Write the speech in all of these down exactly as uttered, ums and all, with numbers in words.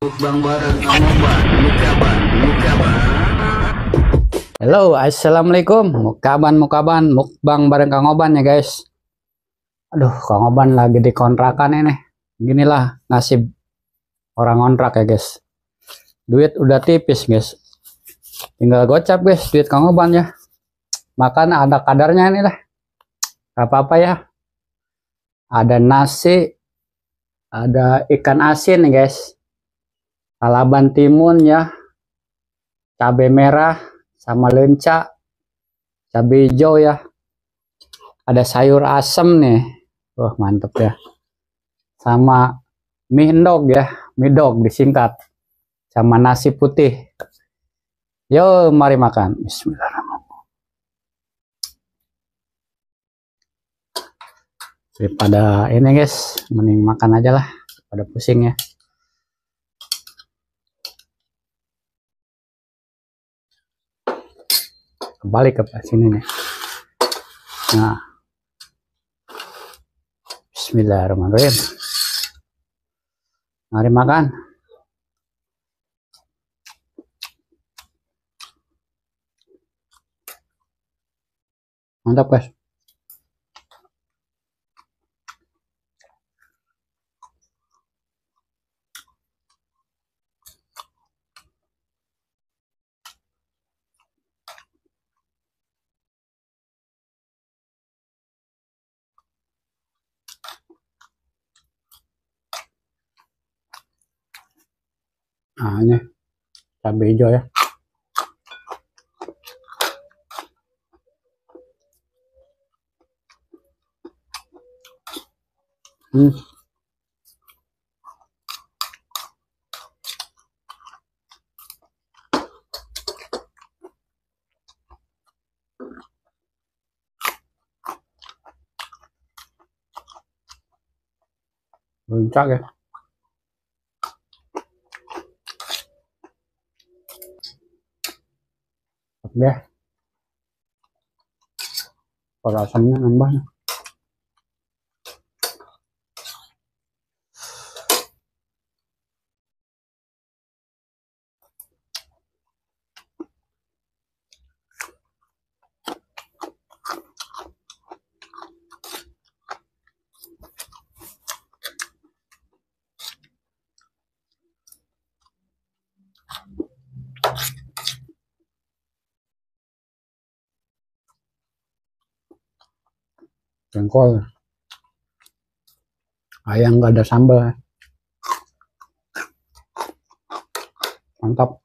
Mukbang bareng Ngoban, Mukaban, Mukaban. Halo, assalamualaikum. Mukaban, mukaban, mukbang bareng Kang Oban ya guys. Aduh, Kang Oban lagi di kontrakan ini. Ginilah nasib orang kontrak ya guys. Duit udah tipis guys. Tinggal gocap guys, duit Kang Oban ya. Makan ada kadarnya ini lah. Gak apa-apa ya. Ada nasi, ada ikan asin nih guys. Lalaban timun ya. Cabai merah sama lenca, cabai hijau ya. Ada sayur asem nih. Wah, mantep ya. Sama mie dog ya, mie dog disingkat. Sama nasi putih. Yo, mari makan. Bismillahirrahmanirrahim. Daripada ini guys, mending makan aja lah. Pada pusing ya. Kembali ke sini nih. Nah. Bismillahirrahmanirrahim. Mari makan. Mantap guys. Nah, ini cabai hijau ya. Hmm. Puncak ya. Oke. Kalau asamnya nambah. Jengkol. Ayam nggak ada sambal. Mantap.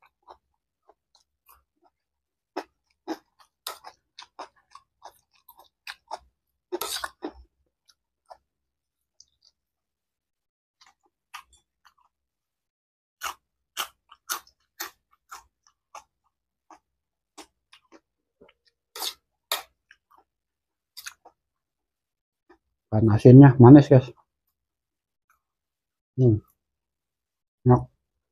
Kan asinnya manis guys. Hmm. Enak.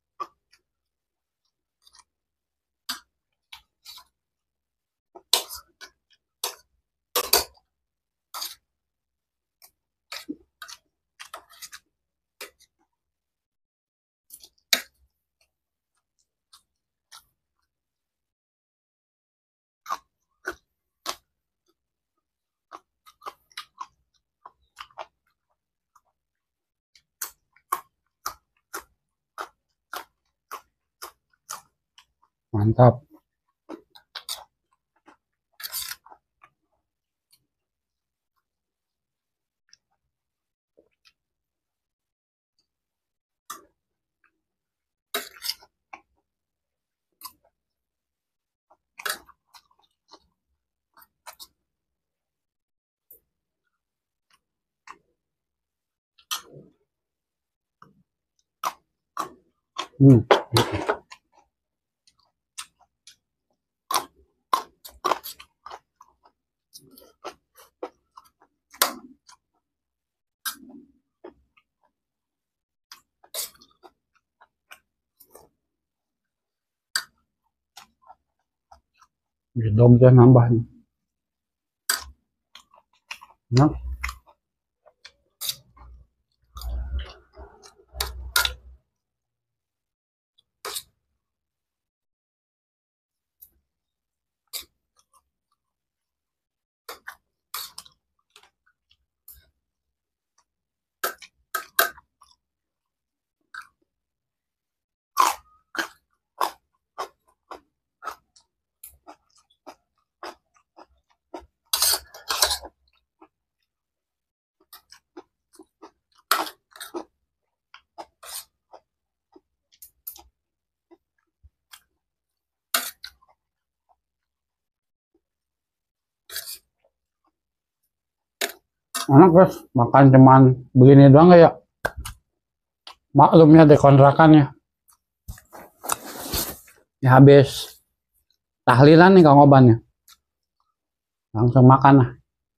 Mantap. Hmm. Dong dia nambah nih. Enak. Enak guys, makan cuman begini doang ya. Maklumnya dikontrakannya. Ya habis tahlilan nih Kang Oban ya. Langsung makan lah.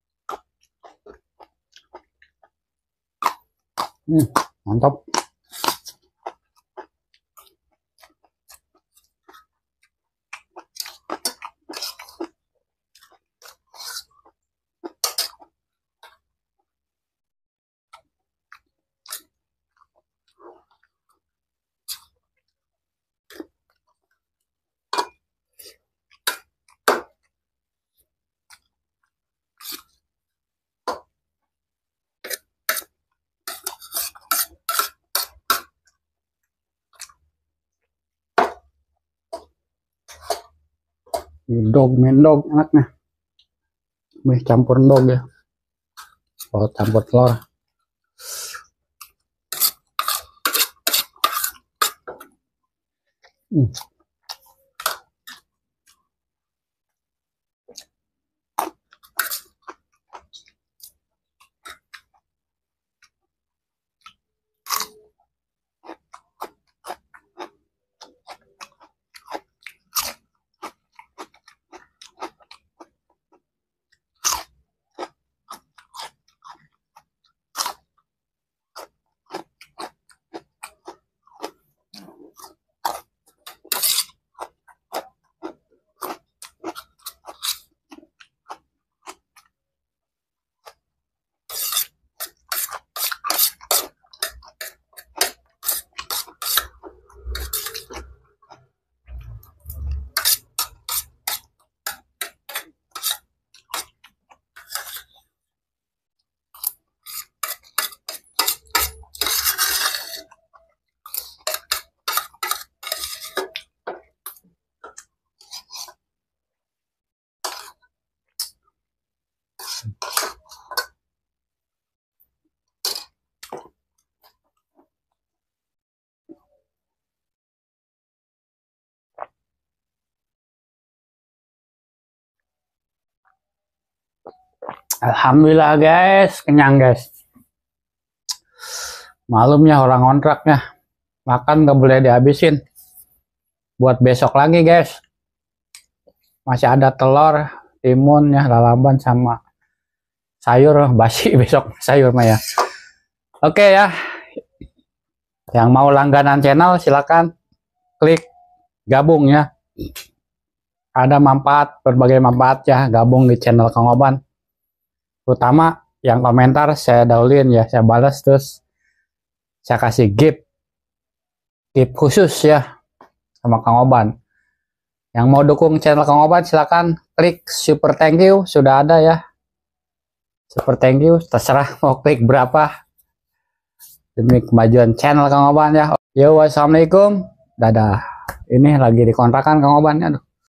Hmm, mantap. Dog, mendog enaknya. Wih, campur dog ya. Oh, campur telur. Hmm. Alhamdulillah guys, kenyang guys. Malumnya orang kontraknya makan gak boleh dihabisin. Buat besok lagi guys. Masih ada telur, timun ya, lalaban sama sayur basi besok sayur mah ya. Oke ya. Yang mau langganan channel silakan klik gabung ya. Ada manfaat, berbagai manfaat ya gabung di channel Kang Oban. Terutama yang komentar saya dahuluin ya, saya balas terus saya kasih gift gift khusus ya sama Kang Oban. Yang mau dukung channel Kang Oban silakan klik super thank you, sudah ada ya super thank you, terserah mau klik berapa demi kemajuan channel Kang Oban ya. Yo, wassalamualaikum, dadah. Ini lagi dikontrakan Kang Oban ya. Aduh.